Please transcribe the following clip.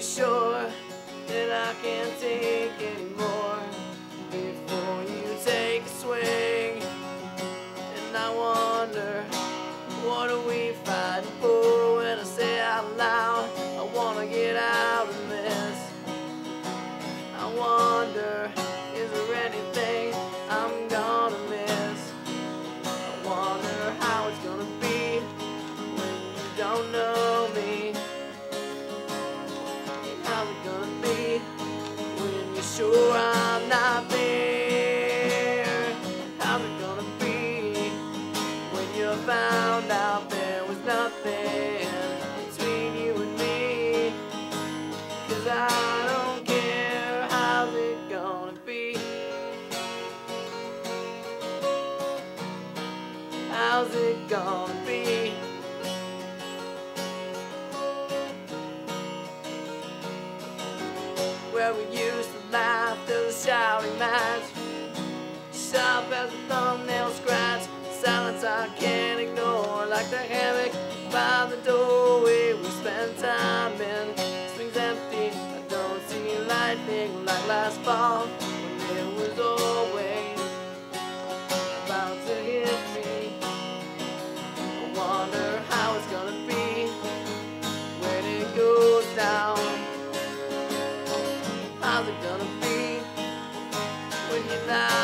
sure that I can't take anymore before you take a swing. And I wonder, what are we fighting for? When I say out loud, I wanna get out of this. I wonder, is there anything I'm gonna miss? I wonder how it's gonna be when you don't know me. How's it gonna be when you're sure I'm not there? How's it gonna be when you found out there was nothing between you and me? 'Cause I don't care, how's it gonna be? How's it gonna be? Where we used to laugh till the shouting match, sharp as a thumbnail scratch, silence I can't ignore, like the hammock by the doorway we spent time in. Swings empty, I don't see lightning like last fall, when it was always about to hit me. I wonder how it's gonna be when it goes down. How's it gonna be when you're not